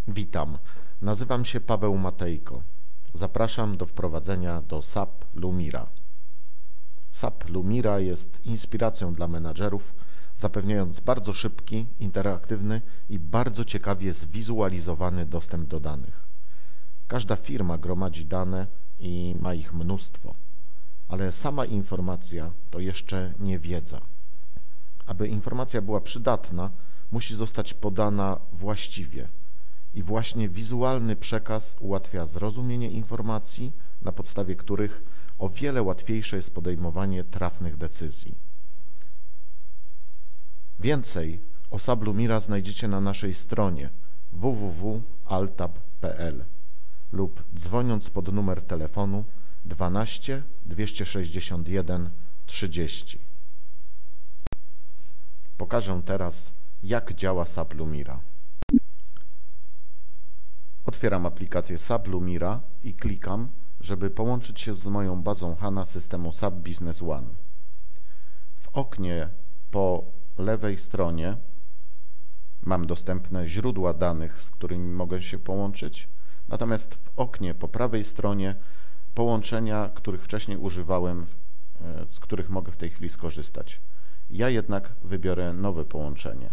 Witam, nazywam się Paweł Matejko. Zapraszam do wprowadzenia do SAP Lumira. SAP Lumira jest inspiracją dla menadżerów, zapewniając bardzo szybki, interaktywny i bardzo ciekawie zwizualizowany dostęp do danych. Każda firma gromadzi dane i ma ich mnóstwo, ale sama informacja to jeszcze nie wiedza. Aby informacja była przydatna, musi zostać podana właściwie. I właśnie wizualny przekaz ułatwia zrozumienie informacji, na podstawie których o wiele łatwiejsze jest podejmowanie trafnych decyzji. Więcej o SAP Lumira znajdziecie na naszej stronie www.altab.pl lub dzwoniąc pod numer telefonu 12 261 30. Pokażę teraz, jak działa SAP Lumira. Otwieram aplikację SAP Lumira i klikam, żeby połączyć się z moją bazą HANA systemu SAP Business One. W oknie po lewej stronie mam dostępne źródła danych, z którymi mogę się połączyć, natomiast w oknie po prawej stronie połączenia, których wcześniej używałem, z których mogę w tej chwili skorzystać. Ja jednak wybiorę nowe połączenie.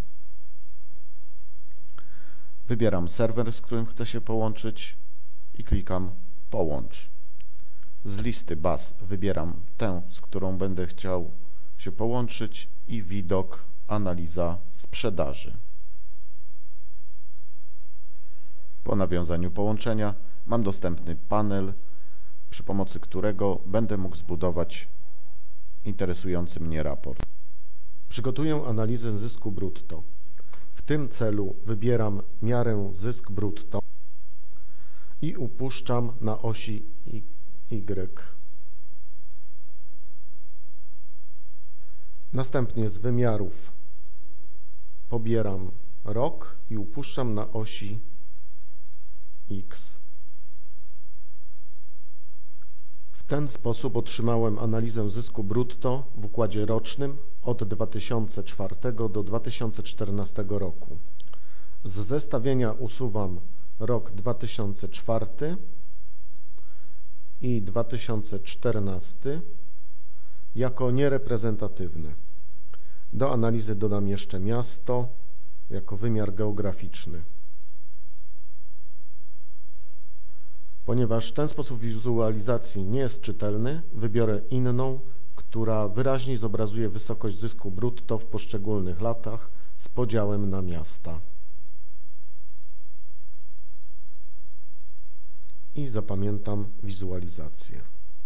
Wybieram serwer, z którym chcę się połączyć i klikam Połącz. Z listy baz wybieram tę, z którą będę chciał się połączyć i widok analiza sprzedaży. Po nawiązaniu połączenia mam dostępny panel, przy pomocy którego będę mógł zbudować interesujący mnie raport. Przygotuję analizę zysku brutto. W tym celu wybieram miarę zysk brutto i upuszczam na osi Y. Następnie z wymiarów pobieram rok i upuszczam na osi X. W ten sposób otrzymałem analizę zysku brutto w układzie rocznym od 2004 do 2014 roku. Z zestawienia usuwam rok 2004 i 2014 jako niereprezentatywne. Do analizy dodam jeszcze miasto jako wymiar geograficzny. Ponieważ ten sposób wizualizacji nie jest czytelny, wybiorę inną, która wyraźniej zobrazuje wysokość zysku brutto w poszczególnych latach z podziałem na miasta. I zapamiętam wizualizację.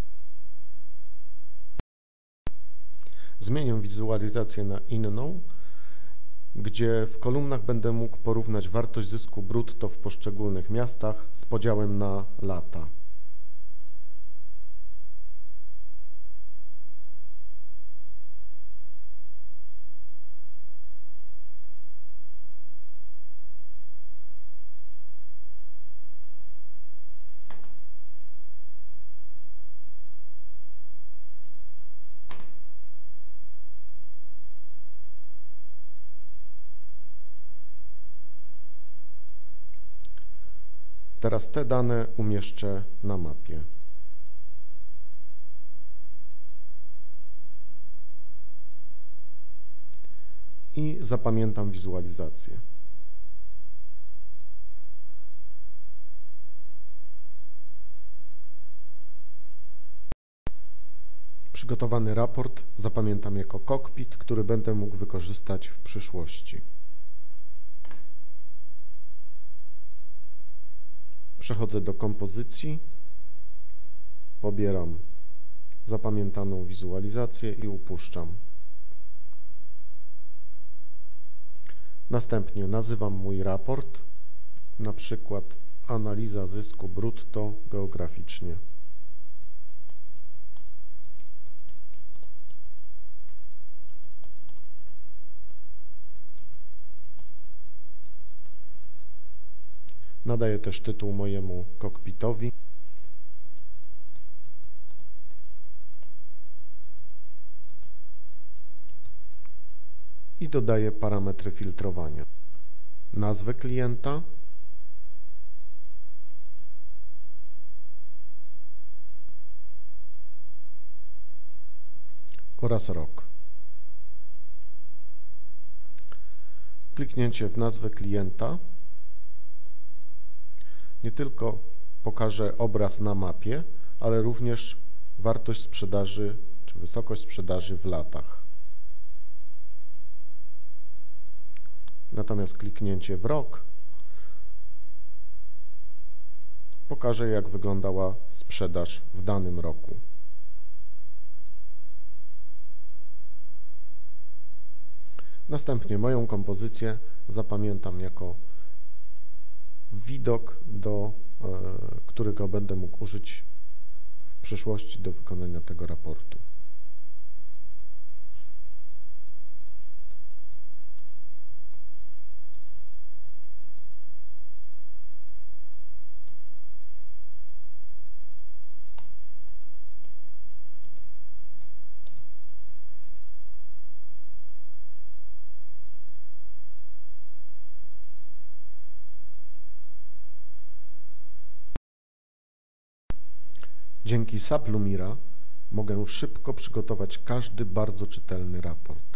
Zmienię wizualizację na inną, gdzie w kolumnach będę mógł porównać wartość zysku brutto w poszczególnych miastach z podziałem na lata. Teraz te dane umieszczę na mapie. I zapamiętam wizualizację. Przygotowany raport zapamiętam jako kokpit, który będę mógł wykorzystać w przyszłości. Przechodzę do kompozycji, pobieram zapamiętaną wizualizację i upuszczam. Następnie nazywam mój raport, na przykład analiza zysku brutto geograficznie. Nadaję też tytuł mojemu kokpitowi. I dodaję parametry filtrowania. Nazwę klienta, oraz rok. Kliknięcie w nazwę klienta nie tylko pokaże obraz na mapie, ale również wartość sprzedaży czy wysokość sprzedaży w latach. Natomiast kliknięcie w rok pokaże, jak wyglądała sprzedaż w danym roku. Następnie moją kompozycję zapamiętam jako widok, którego będę mógł użyć w przyszłości do wykonania tego raportu. Dzięki SAP Lumira mogę szybko przygotować każdy bardzo czytelny raport.